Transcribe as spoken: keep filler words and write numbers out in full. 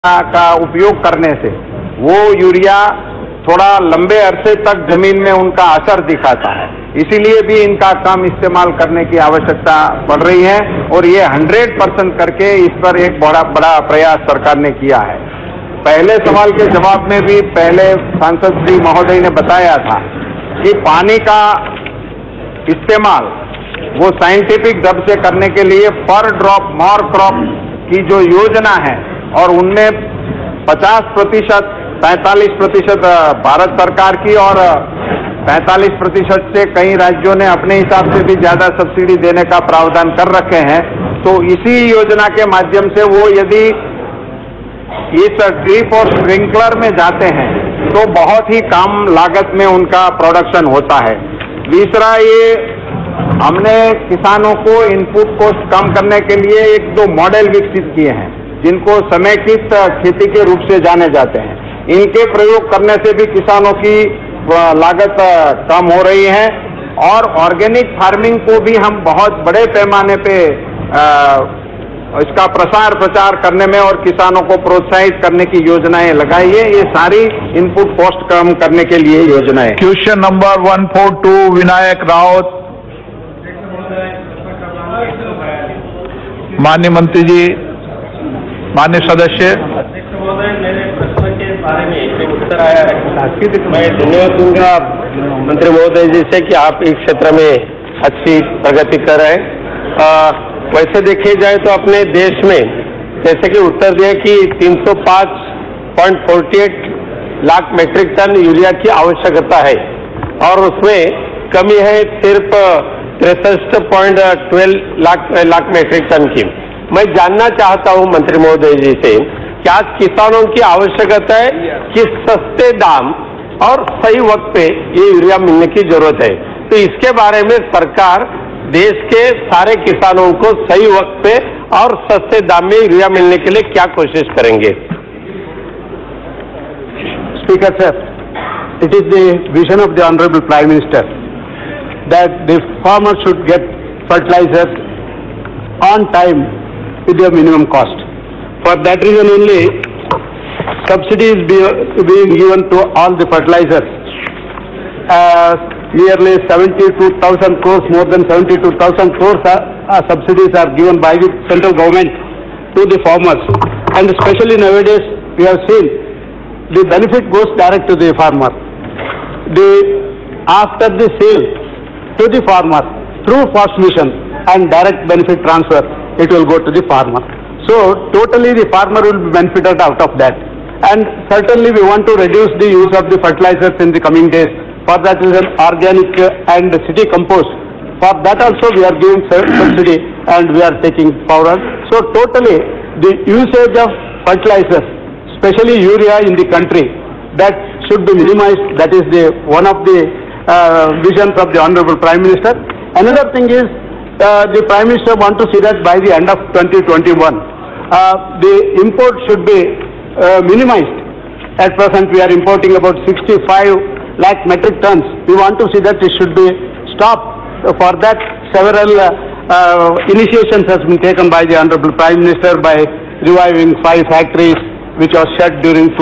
का उपयोग करने से वो यूरिया थोड़ा लंबे अरसे तक जमीन में उनका असर दिखाता है, इसीलिए भी इनका कम इस्तेमाल करने की आवश्यकता पड़ रही है और ये हंड्रेड परसेंट करके इस पर एक बड़ा बड़ा प्रयास सरकार ने किया है। पहले सवाल के जवाब में भी पहले सांसद श्री महोदय ने बताया था कि पानी का इस्तेमाल वो साइंटिफिक ढंग से करने के लिए पर ड्रॉप मोर क्रॉप की जो योजना है और उनमें पचास प्रतिशत पैंतालीस प्रतिशत भारत सरकार की और पैंतालीस प्रतिशत से कई राज्यों ने अपने हिसाब से भी ज्यादा सब्सिडी देने का प्रावधान कर रखे हैं। तो इसी योजना के माध्यम से वो यदि इस ड्रिप और स्प्रिंकलर में जाते हैं तो बहुत ही कम लागत में उनका प्रोडक्शन होता है। दूसरा, ये हमने किसानों को इनपुट कॉस्ट कम करने के लिए एक दो मॉडल विकसित किए हैं जिनको समेकित खेती के रूप से जाने जाते हैं। इनके प्रयोग करने से भी किसानों की लागत कम हो रही है और ऑर्गेनिक फार्मिंग को भी हम बहुत बड़े पैमाने पे आ, इसका प्रसार प्रचार करने में और किसानों को प्रोत्साहित करने की योजनाएं लगाई है। ये सारी इनपुट कॉस्ट कम करने के लिए योजनाएं। Question number one four two Vinayak Raut. माननीय मंत्री जी, माननीय सदस्य। मेरे प्रश्न के बारे में एक उत्तर आया है। मैं धन्यवाद दूंगा मंत्री महोदय जी से कि आप इस क्षेत्र में अच्छी प्रगति कर रहे हैं। वैसे देखे जाए तो अपने देश में जैसे कि उत्तर दिया कि तीन सौ पाँच point forty eight lakh metric ton urea की आवश्यकता है और उसमें कमी है सिर्फ तिरसठ point twelve lakh lakh metric ton की। मैं जानना चाहता हूं मंत्री महोदय जी से कि आज किसानों की आवश्यकता है कि सस्ते दाम और सही वक्त पे ये यूरिया मिलने की जरूरत है, तो इसके बारे में सरकार देश के सारे किसानों को सही वक्त पे और सस्ते दाम में यूरिया मिलने के लिए क्या कोशिश करेंगे? Speaker sir, it is the vision of the Honorable Prime Minister that the farmer should get fertilizers on time with their minimum cost. For that reason only, subsidy is being given to all the fertilizers. Uh, nearly seventy-two thousand crores, more than seventy-two thousand crores are, are subsidies are given by the central government to the farmers. And especially nowadays, we have seen the benefit goes direct to the farmer. The, after the sale to the farmer through post mission and direct benefit transfer, it will go to the farmer. So totally the farmer will be benefited out of that. And certainly we want to reduce the use of the fertilizers in the coming days. For that reason, organic and city compost, for that also we are giving subsidy and we are taking forward. So totally the usage of fertilizers, especially urea in the country, that should be minimized. That is the one of the uh, visions of the Honorable Prime Minister. Another thing is uh, the Prime Minister want to see that by the end of twenty twenty-one, uh, the import should be uh, minimized. At present we are importing about sixty-five lakh metric tons. We want to see that it should be stopped. For that, several uh, uh, initiations has been taken by the Honorable Prime Minister by reviving five factories which are shut during